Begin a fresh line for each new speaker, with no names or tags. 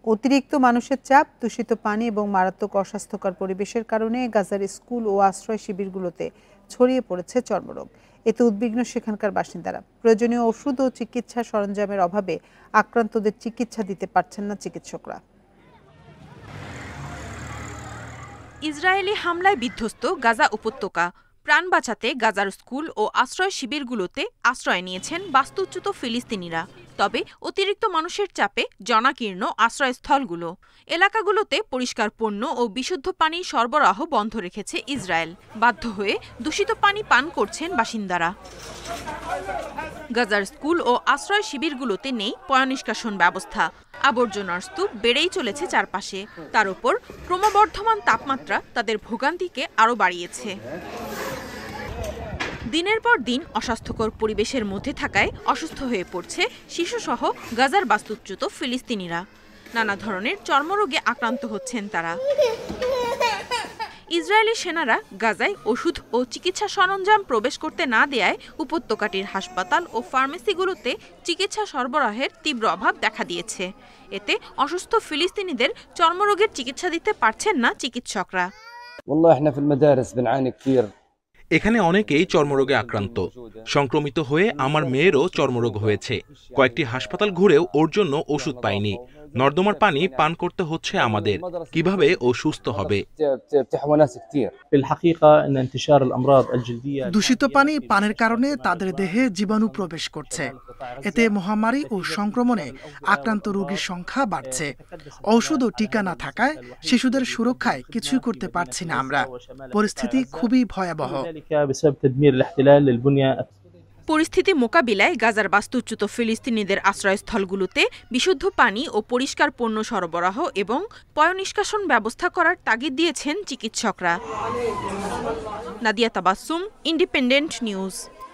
অতিরিক্ত মানুষের চাপ, দূষিত পানি এবং মারাত্মক অস্বাস্থ্যকর পরিবেশের কারণে গাজার স্কুল ও আশ্রয় শিবিরগুলোতে ছড়িয়ে পড়েছে চর্মরোগ। এতে উদ্বিগ্ন সেখানকার বাসিন্দারা। প্রয়োজনীয় ওষুধ ও চিকিৎসা সরঞ্জামের অভাবে আক্রান্তদের চিকিৎসা দিতে পারছেন না চিকিৎসকরা।
ইসরায়েলি হামলায় বিধ্বস্ত গাজা উপত্যকা। প্রাণ বাঁচাতে গাজার স্কুল ও আশ্রয় শিবিরগুলোতে আশ্রয় নিয়েছেন বাস্তুচ্যুত ফিলিস্তিনিরা। তবে অতিরিক্ত মানুষের চাপে জনাকীর্ণ আশ্রয়স্থলগুলো। এলাকাগুলোতে পরিষ্কার পণ্য ও বিশুদ্ধ পানির সরবরাহ বন্ধ রেখেছে ইসরায়েল। বাধ্য হয়ে দূষিত পানি পান করছেন বাসিন্দারা। গাজার স্কুল ও আশ্রয় শিবিরগুলোতে নেই পয়ঃনিষ্কাশন ব্যবস্থা। আবর্জনার স্তূপ বেড়েই চলেছে চারপাশে। তার উপর ক্রমবর্ধমান তাপমাত্রা তাদের ভোগান্তিকে আরও বাড়িয়েছে। দিনের পর দিন অস্বাস্থ্যকর পরিবেশের মধ্যে থাকায় অসুস্থ হয়ে পড়ছে শিশুসহ গাজার বাস্তুচ্যুত ফিলিস্তিনিরা। নানা ধরনের চর্মরোগে আক্রান্ত হচ্ছেন তারা। ইসরায়েলি সেনারা গাজায় ওষুধ ও চিকিৎসা সরঞ্জাম প্রবেশ করতে না দেয়ায় উপত্যকাটির হাসপাতাল ও ফার্মেসিগুলোতে চিকিৎসা সরবরাহের তীব্র অভাব দেখা দিয়েছে। এতে অসুস্থ ফিলিস্তিনিদের চর্মরোগের চিকিৎসা দিতে পারছেন না চিকিৎসকরা।
এখানে অনেকেই চর্মরোগে আক্রান্ত। সংক্রমিত হয়ে আমার মেয়েরও চর্মরোগ হয়েছে। কয়েকটি হাসপাতাল ঘুরেও ওর জন্য ওষুধ পাইনি। নর্দমার পানি পান করতে হচ্ছে আমাদের। কিভাবে ও সুস্থ হবে?
দূষিত পানি পানের কারণে তাদের দেহে জীবাণু প্রবেশ করছে। এতে মহামারী ও সংক্রমণে আক্রান্ত রোগীর সংখ্যা বাড়ছে। ঔষধ ও টিকা না থাকায় শিশুদের সুরক্ষায় কিছুই করতে পারছি না আমরা। পরিস্থিতি খুবই ভয়াবহ।
পরিস্থিতি মোকাবিলায় গাজার বাস্তুচ্যুত ফিলিস্তিনিদের আশ্রয়স্থলগুলোতে বিশুদ্ধ পানি ও পরিষ্কার পণ্য সরবরাহ এবং পয়ঃনিষ্কাশন ব্যবস্থা করার তাগিদ দিয়েছেন চিকিৎসকরা। Nadia Tabassum, Independent news.